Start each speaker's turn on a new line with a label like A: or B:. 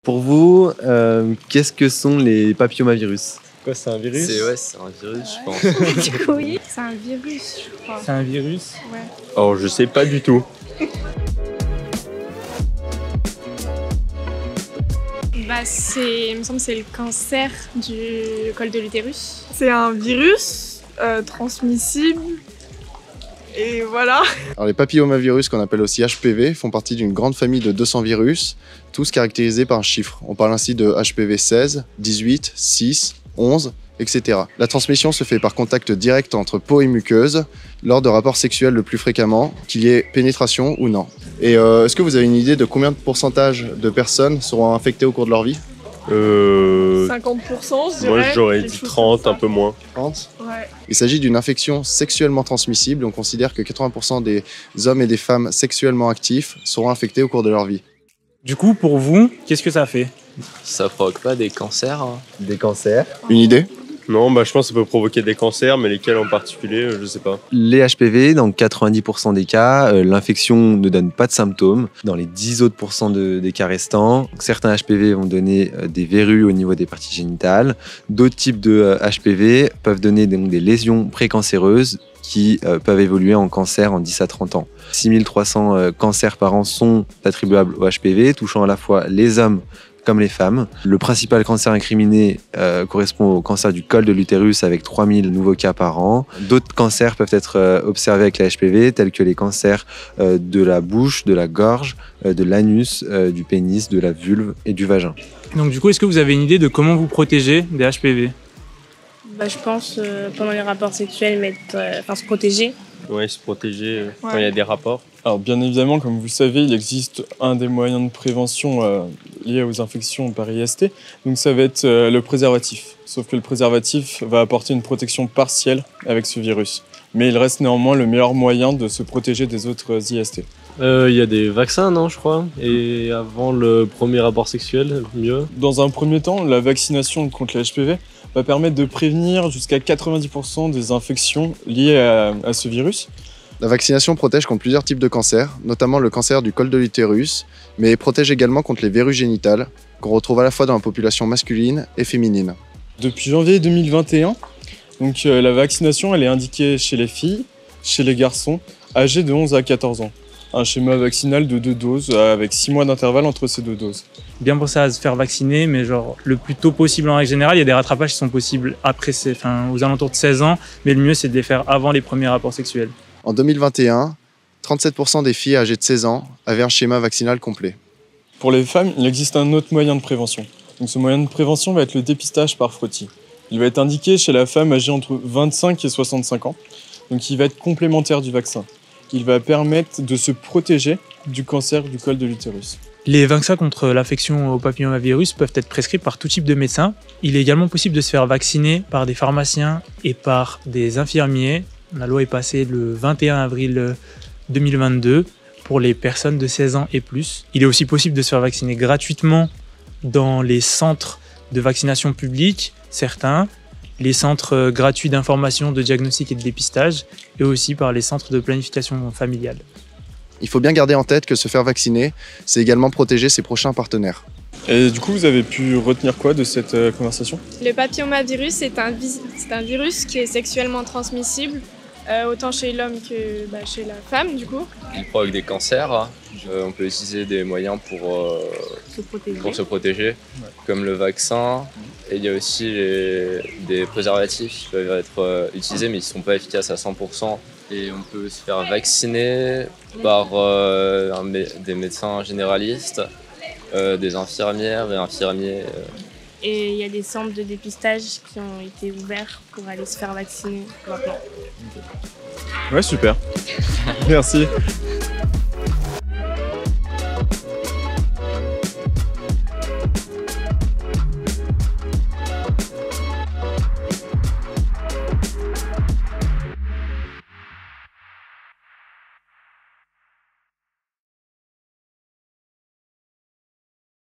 A: Pour vous, qu'est-ce que sont les papillomavirus?
B: Quoi, c'est un virus?
C: C'est un virus, je pense.
D: Du coup, oui, c'est un virus, je crois.
B: C'est un virus?
D: Ouais.
B: Alors, je sais pas du tout.
D: Bah, il me semble que c'est le cancer du col de l'utérus.
E: C'est un virus transmissible. Et voilà.
F: Alors les papillomavirus, qu'on appelle aussi HPV, font partie d'une grande famille de 200 virus, tous caractérisés par un chiffre. On parle ainsi de HPV 16, 18, 6, 11, etc. La transmission se fait par contact direct entre peau et muqueuse, lors de rapports sexuels le plus fréquemment, qu'il y ait pénétration ou non. Et est-ce que vous avez une idée de combien de pourcentage de personnes seront infectées au cours de leur vie?
E: 50%, je dirais.
B: Moi, j'aurais
E: quelque
B: dit
E: chose
B: 30,
E: comme
B: un peu moins.
F: 30.
E: ça. Ouais.
F: Il s'agit d'une infection sexuellement transmissible. On considère que 80% des hommes et des femmes sexuellement actifs seront infectés au cours de leur vie.
G: Du coup, pour vous, qu'est-ce que ça fait?
C: Ça provoque pas des cancers, hein?
A: Des cancers.
F: Une idée?
B: Non, je pense que ça peut provoquer des cancers, mais lesquels en particulier, je sais pas.
A: Les HPV, dans 90% des cas, l'infection ne donne pas de symptômes. Dans les 10 autres pourcents des cas restants, certains HPV vont donner des verrues au niveau des parties génitales. D'autres types de HPV peuvent donner donc des lésions précancéreuses qui peuvent évoluer en cancer en 10 à 30 ans. 6300 cancers par an sont attribuables au HPV, touchant à la fois les hommes comme les femmes. Le principal cancer incriminé correspond au cancer du col de l'utérus avec 3000 nouveaux cas par an. D'autres cancers peuvent être observés avec la HPV, tels que les cancers de la bouche, de la gorge, de l'anus, du pénis, de la vulve et du vagin.
G: Donc du coup, est-ce que vous avez une idée de comment vous protéger des HPV?
D: Bah, je pense pendant les rapports sexuels, se protéger.
B: Ouais, se protéger quand il y a des rapports.
H: Alors bien évidemment, comme vous le savez, il existe un des moyens de prévention liés aux infections par IST, donc ça va être le préservatif. Sauf que le préservatif va apporter une protection partielle avec ce virus. Mais il reste néanmoins le meilleur moyen de se protéger des autres IST.
I: Il y a des vaccins, non, je crois. Et avant le premier rapport sexuel, mieux.
H: Dans un premier temps, la vaccination contre les HPV va permettre de prévenir jusqu'à 90% des infections liées à ce virus.
F: La vaccination protège contre plusieurs types de cancers, notamment le cancer du col de l'utérus, mais protège également contre les verrues génitales, qu'on retrouve à la fois dans la population masculine et féminine.
H: Depuis janvier 2021, donc, la vaccination elle est indiquée chez les filles, chez les garçons, âgés de 11 à 14 ans. Un schéma vaccinal de 2 doses, avec 6 mois d'intervalle entre ces 2 doses.
G: Bien pour ça à se faire vacciner, mais genre le plus tôt possible en règle générale. Il y a des rattrapages qui sont possibles aux alentours de 16 ans, mais le mieux c'est de les faire avant les premiers rapports sexuels.
F: En 2021, 37% des filles âgées de 16 ans avaient un schéma vaccinal complet.
H: Pour les femmes, il existe un autre moyen de prévention. Donc, ce moyen de prévention va être le dépistage par frottis. Il va être indiqué chez la femme âgée entre 25 et 65 ans. Donc il va être complémentaire du vaccin. Il va permettre de se protéger du cancer du col de l'utérus.
G: Les vaccins contre l'affection au papillomavirus peuvent être prescrits par tout type de médecin. Il est également possible de se faire vacciner par des pharmaciens et par des infirmiers. La loi est passée le 21 avril 2022 pour les personnes de 16 ans et plus. Il est aussi possible de se faire vacciner gratuitement dans les centres de vaccination publics, certains, les centres gratuits d'information, de diagnostic et de dépistage, et aussi par les centres de planification familiale.
F: Il faut bien garder en tête que se faire vacciner, c'est également protéger ses prochains partenaires.
H: Et du coup, vous avez pu retenir quoi de cette conversation?
E: Le papillomavirus, c'est un virus qui est sexuellement transmissible, autant chez l'homme que chez la femme, du coup.
C: Il provoque des cancers. On peut utiliser des moyens pour se protéger, comme le vaccin. Et il y a aussi des préservatifs qui peuvent être utilisés, mais ils ne sont pas efficaces à 100%. Et on peut se faire vacciner par des médecins généralistes, des infirmières et infirmiers.
D: Et il y a des centres de dépistage qui ont été ouverts pour aller se faire vacciner maintenant.
H: Ouais, super. Merci.